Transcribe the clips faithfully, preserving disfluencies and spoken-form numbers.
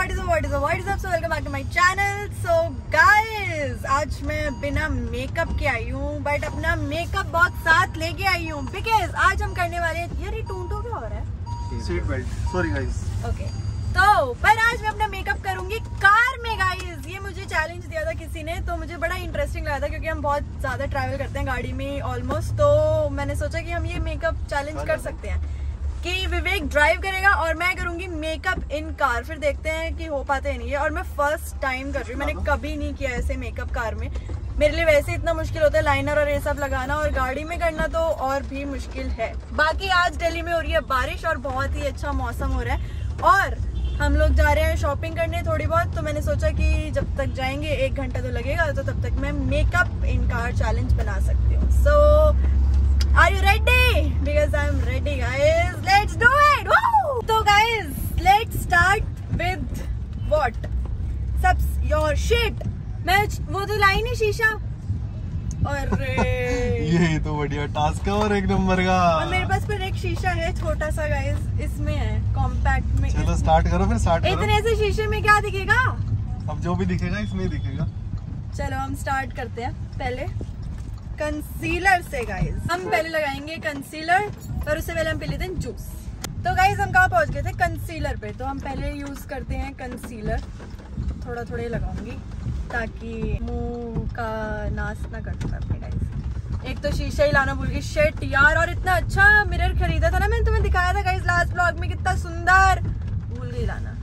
what is up, what is up, what is up? So welcome back to my channel. So guys, आज मैं बिना makeup के आई हूँ, but अपना makeup box साथ लेके आई हूँ बिकॉज आज हम करने वाले हैं। यार ये टूटो क्या हो रहा है? Seat belt, sorry guys. Okay, तो पर आज मैं अपना मेकअप करूंगी कार में गाइस। ये मुझे चैलेंज दिया था किसी ने, तो मुझे बड़ा इंटरेस्टिंग लगा था क्योंकि हम बहुत ज्यादा ट्रैवल करते हैं गाड़ी में ऑलमोस्ट। तो मैंने सोचा कि हम ये मेकअप चैलेंज कर सकते हैं कि विवेक ड्राइव करेगा और मैं करूंगी मेकअप इन कार। फिर देखते हैं कि हो पाते हैं नहीं है। और मैं फर्स्ट टाइम कर रही हूँ, मैंने कभी नहीं किया ऐसे मेकअप कार में। मेरे लिए वैसे इतना मुश्किल होता है लाइनर और ये सब लगाना, और गाड़ी में करना तो और भी मुश्किल है। बाकी आज दिल्ली में हो रही है बारिश और बहुत ही अच्छा मौसम हो रहा है, और हम लोग जा रहे हैं शॉपिंग करने थोड़ी बहुत। तो मैंने सोचा कि जब तक जाएंगे एक घंटा तो लगेगा, तो तब तक मैं मेकअप इन कार चैलेंज बना सकती हूँ। सो Are you ready? Because I'm ready, guys. Let's do it. Woo! So, guys, let's start with what? Subs your shit. मैं वो तो लाई नहीं शीशा। और ये तो बढ़िया टास्क है और एक नंबर का। और मेरे पास फिर एक शीशा है छोटा सा गाइस, इसमें है कॉम्पैक्ट में। चलो स्टार्ट करो, फिर स्टार्ट करो। इतने से शीशे में क्या दिखेगा? अब जो भी दिखेगा इसमें दिखेगा। चलो हम स्टार्ट करते हैं पहले कंसीलर से गाइस। हम पहले लगाएंगे कंसीलर, पर उससे पहले हम पी लेते हैं जूस। तो गाइस हम कहाँ पहुँच गए थे? कंसीलर पे। तो हम पहले यूज करते हैं कंसीलर, थोड़ा थोड़ा लगाऊंगी ताकि मुंह का नाश ना कर पाए अपने गाइस। एक तो शीशा ही लाना भूल गई, शिट यार। और इतना अच्छा मिरर खरीदा था ना, मैंने तुम्हें दिखाया था गाइस लास्ट व्लॉग में, कितना सुंदर, भूल गई लाना।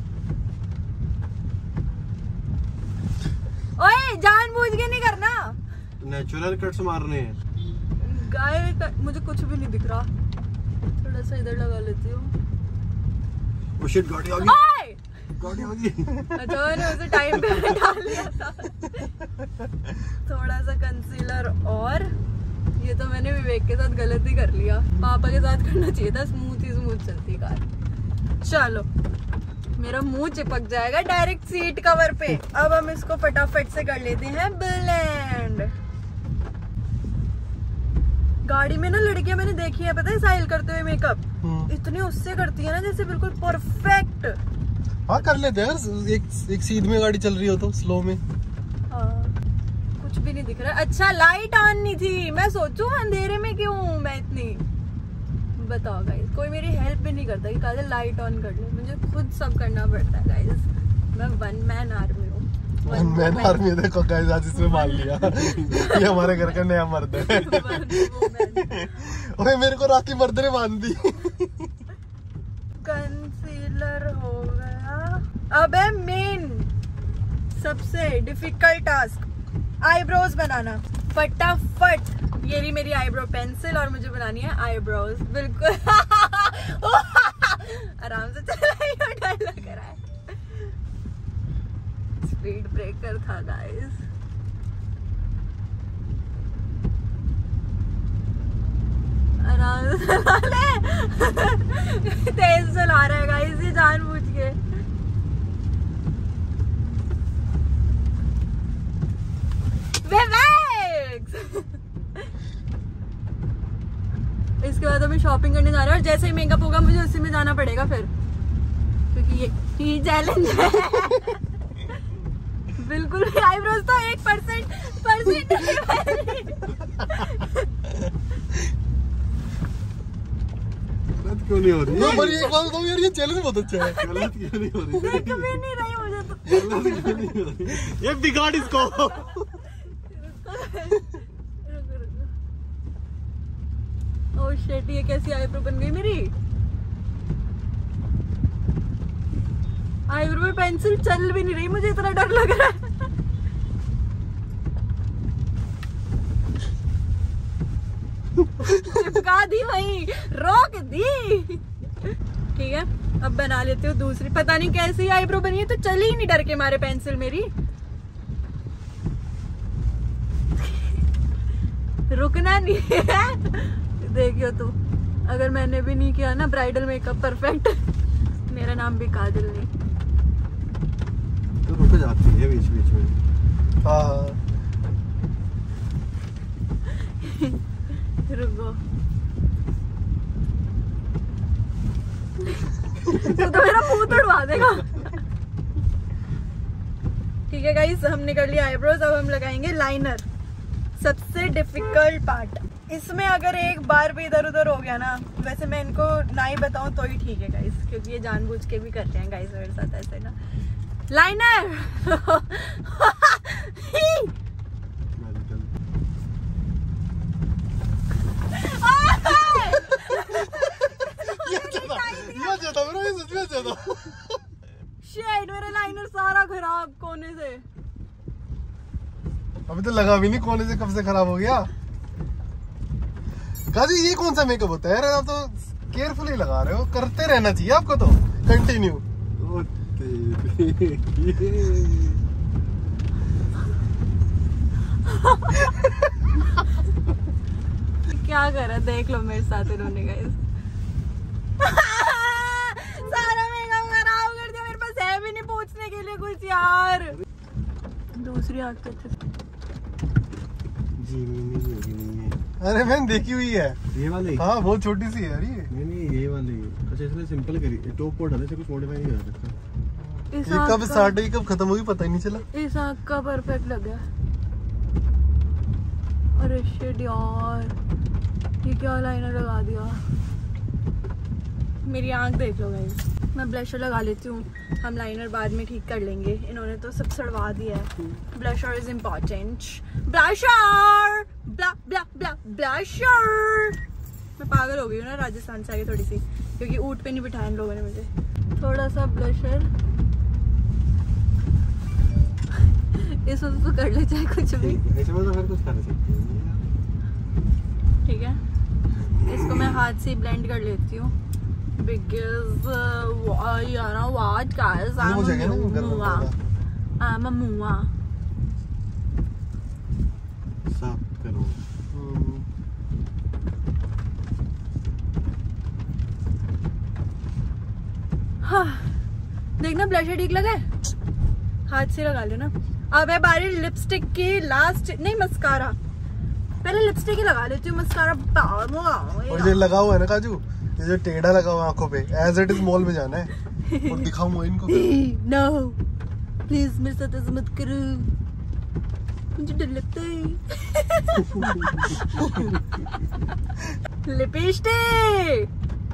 ओए जानबूझ के नहीं करना, नेचुरल कट्स मारने हैं। गाय मुझे कुछ भी नहीं दिख रहा, थोड़ा सा इधर लगा लेती हूँ। oh shit, गाड़ी आ गई, गाड़ी आ गई। अच्छा मैंने उसे टाइम पे डाल लिया था। थोड़ा सा कंसीलर, और ये तो मैंने विवेक के साथ गलत ही कर लिया। पापा के साथ करना चाहिए था, स्मूथ ही स्मूथ चलती कार। चलो मेरा मुंह चिपक जाएगा डायरेक्ट सीट कवर पे। अब हम इसको फटाफट से कर लेते हैं ब्लेंड। गाड़ी में ना लड़कियां मैंने देखी है, पता है साहिल करते हुए मेकअप, इतनी उससे करती है ना जैसे बिल्कुल परफेक्ट। हाँ कर लेते हैं यार, एक एक सीध में गाड़ी चल रही हो तो स्लो में। हाँ, कुछ भी नहीं दिख रहा। अच्छा लाइट ऑन नहीं थी, मैं सोचूं अंधेरे में क्यों हूँ मैं इतनी। बताओ गाइस, कोई मेरी हेल्प भी नहीं करता कि काजल लाइट ऑन कर ले, मुझे खुद सब करना पड़ता है गाइस। मैं वन मैन आर्मी हूँ। वन मैन आर्मी देखो गाइस, आज इसमें मान लिया। ये हमारे घर का नया मर्द है। ओए मेरे को राखी मर्द ने मान दी। कंसीलर हो गया, अब है मेन सबसे डिफिकल्ट टास्क, आईब्रोज बनाना। फटाफट ये रही मेरी आईब्रो पेंसिल और मुझे बनानी है आईब्रोज। बिल्कुल आराम से चला, डर लग रहा है। स्पीड ब्रेकर था गाइस। आराम से चला ले। तेज चला रहा है गाइस ये जानबूझ के। इसके बाद हमें शॉपिंग करने जा रहे हैं, और जैसे ही मेकअप होगा मुझे उसी में जाना पड़ेगा फिर, क्योंकि ये ये चैलेंज है। बिल्कुल भी आईब्रोज तो एक परसेंट परसेंट गलत क्यों नहीं हो रही? तो पर एक बात बताओ यार, ये चैलेंज बहुत अच्छा है। गलत क्यों नहीं हो रही? देख भी नहीं रही मुझे तो। गलत क्यों नहीं हो रही? ये बिगाड़ इसको। ओह शिट, ये कैसी आईब्रो बन गई मेरी? आईब्रो में पेंसिल चल भी नहीं रही, मुझे इतना डर लग रहा है। चिपका दी वहीं, रोक दी। ठीक है, अब बना लेती हूँ दूसरी। पता नहीं कैसी आईब्रो बनी है, तो चली ही नहीं डर के मारे पेंसिल मेरी। रुकना नहीं है। देखियो तू, अगर मैंने भी नहीं किया ना ब्राइडल मेकअप परफेक्ट, मेरा नाम भी काजल नहीं। तो रुक जाती है बीच बीच में। हाँ रुको। तू तो मेरा मुंह तोड़वा देगा। ठीक है गाइस, हमने कर लिया आईब्रोज, अब हम लगाएंगे लाइनर, सबसे डिफिकल्ट पार्ट। इसमें अगर एक बार भी इधर उधर हो गया ना, वैसे मैं इनको ना ही बताऊं तो ही ठीक है गाइस, क्योंकि ये जानबूझ के भी करते हैं गाइस मेरे साथ ऐसे ना। लाइनर शेड, मेरा लाइनर सारा खराब कोने से। अभी तो लगा भी नहीं, कोने से कब से खराब हो गया। काजी ये कौन सा मेकअप होता है यार, आप तो केयरफुली लगा रहे हो, करते रहना चाहिए आपको तो कंटिन्यू। क्या करा देख लो मेरे साथ इन्होंने गाइस। सारा मेकअप खराब कर दिया, मेरे पास है भी नहीं पूछने के लिए कुछ यार। दूसरी आंख तो जी नहीं नहीं नहीं है। अरे मैंने देखी हुई है ये वाली। हाँ बहुत छोटी सी है यार ये। नहीं नहीं ये वाली। अच्छा इसने सिंपल करी, टॉप कोट डाले से कुछ मॉडिफाई नहीं कर सकता। ये कब स्टार्ट हुई कब खत्म हुई पता ही नहीं चला। इस आंख का परफेक्ट लग गया। अरे शिट यार, ये क्या लाइनर लगा दिया। मेरी आंख देख लो गाइस। मैं ब्लशर लगा लेती हूँ, हम लाइनर बाद में ठीक कर लेंगे। इन्होंने तो सब सड़वा दिया है। Blusher is important. Blusher blah blah blah blusher. मैं पागल हो गई हूँ ना राजस्थान से आगे थोड़ी सी, क्योंकि ऊँट पे नहीं बिठाया इन लोगों ने मुझे। थोड़ा सा ब्लशर इसमें तो कर ले चाहे कुछ भी, इसमें तो फिर कुछ कर सकते हैं। ठीक है, इसको मैं हाथ से ब्लेंड कर लेती हूँ। Because uh, you know what guys, I'm a mua. I'm a mua. साफ करो। हाँ, देखना ब्लशर ठीक लगा है, हाथ से लगा लेना। अब है बारी लिपस्टिक की लास्ट, नहीं मस्कारा। पहले लिपस्टिक ही लगा लेती हूँ, मस्कारा बाद में लगाऊंगी। और ये लगा हुआ है ना काजू, ये जो टेढ़ा लगा हुआ आंखों पे, एज इट इज मॉल में जाना है और दिखाऊं इनको। नो प्लीज मेरे साथ ऐसा मत करो, मुझे डर लगता है। लिपस्टिक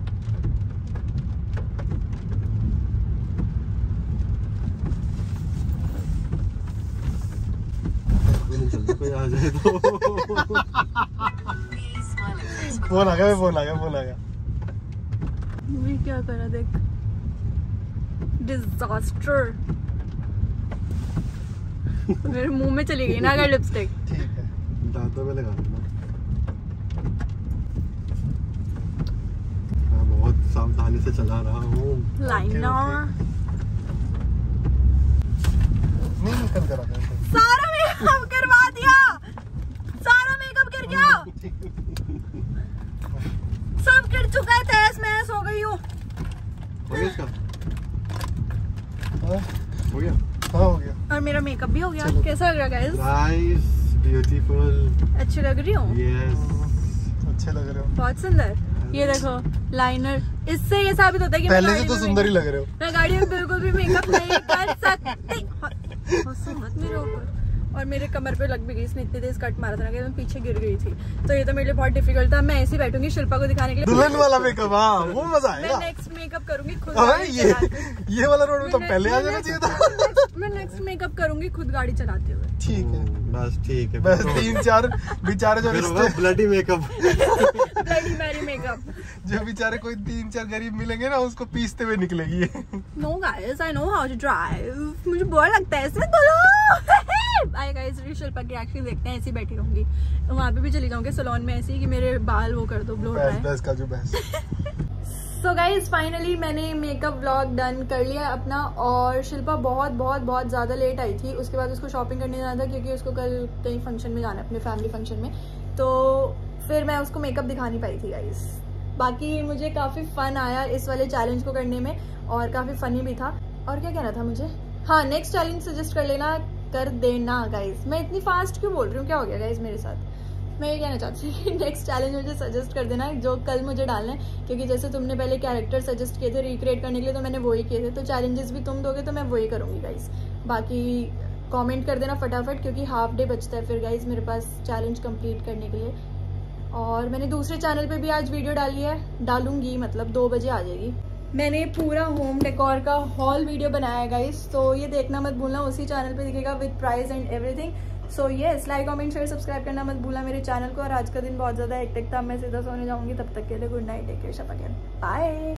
कोई आ जाए तो। फोन आ गया, फोन आ गया, फोन आ गया। मैं क्या करा देख, डिजास्टर। मेरे मुंह में चली गई ना अगर लिपस्टिक। ठीक है, दांतों में लगा दूंगा। मैं बहुत सावधानी से चला रहा हूँ। लाइनर नहीं निकल कर आ। सारा मेकअप करवा दिया, सारा मेकअप कर गया, सब कर चुका है, तहस महस हो गई हूँ। हो गया इसका? हाँ हो गया, हाँ हो गया। और मेरा मेकअप भी हो गया। कैसा लग रहा है गाइस? Nice, beautiful. अच्छी लग रही हूँ? यस, अच्छे लग रहे हो, बहुत सुंदर। ये देखो लाइनर, इससे ये साबित होता है कि पहले से तो सुंदर ही लग रहे हो। मैं गाड़ी में बिल्कुल भी मेकअप नहीं कर सकती। हंसो मत मेरे ऊपर। और मेरे कमर पे लग भी गई, इसने इतनी तेज कट मारा था ना कि मैं पीछे गिर गई थी, तो ये तो मेरे लिए बहुत डिफिकल्ट था। मैं ऐसे ही बैठूंगी शिल्पा को दिखाने के लिए। दुल्हन वाला मेकअप, हाँ वो मजा आएगा। मैं नेक्स्ट मेकअप करूंगी खुद। ये ये वाला रोड में तो पहले आ जाना चाहिए था। मैं नेक्स्ट मेकअप करूंगी खुद गाड़ी चलाते हुए। ठीक है, बस ठीक है, बस तीन चार बेचारे जो रिश्ते bloody makeup, bloody Mary makeup, जो बेचारे कोई तीन चार गरीब मिलेंगे ना, उसको पीसते हुए निकलेगी। No guys, I know how to drive. मुझे बुरा लगता है इसमें। बोलो आई गाइस, शिल्पा की एक्टिंग देखते हैं। ऐसे ही बैठी रहूंगी, वहाँ पे भी चली जाऊंगी सैलून में ऐसे ही कि मेरे बाल वो कर दो, ब्लो ड्राई। बस का जो बस। सो गाइज फाइनली मैंने मेकअप व्लॉग डन कर लिया अपना। और शिल्पा बहुत बहुत बहुत ज़्यादा लेट आई थी। उसके बाद उसको शॉपिंग करने जाना था, क्योंकि उसको कल कहीं फंक्शन में जाना है, अपने फैमिली फंक्शन में। तो फिर मैं उसको मेकअप दिखा नहीं पाई थी गाइज। बाकी मुझे काफ़ी फ़न आया इस वाले चैलेंज को करने में, और काफ़ी फ़नी भी था। और क्या कहना था मुझे, हाँ नेक्स्ट चैलेंज सजेस्ट कर लेना, कर देना गाइज। मैं इतनी फास्ट क्यों बोल रही हूँ, क्या हो गया गाइज मेरे साथ। मैं ये कहना चाहती हूँ कि नेक्स्ट चैलेंज मुझे सजेस्ट कर देना, जो कल मुझे डालना है। क्योंकि जैसे तुमने पहले कैरेक्टर सजेस्ट किए थे रिक्रिएट करने के लिए, तो मैंने वही किए थे। तो चैलेंजेस भी तुम दोगे तो मैं वही करूँगी गाइज। बाकी कमेंट कर देना फटाफट, क्योंकि हाफ डे बचता है फिर गाइज मेरे पास चैलेंज कंप्लीट करने के लिए। और मैंने दूसरे चैनल पे भी आज वीडियो डाली है, डालूंगी मतलब दो बजे आ जाएगी। मैंने पूरा होम डेकोर का हॉल वीडियो बनाया है गाइज, तो ये देखना मत भूलना, उसी चैनल पे दिखेगा with price and everything. So yes, like comment share subscribe करना मत भूलना मेरे चैनल को। और आज का दिन बहुत ज़्यादा हेक्टिक था, मैं सीधा सोने जाऊंगी, तब तक के लिए गुड नाइट, टेक केयर, शप अगेन, बाय।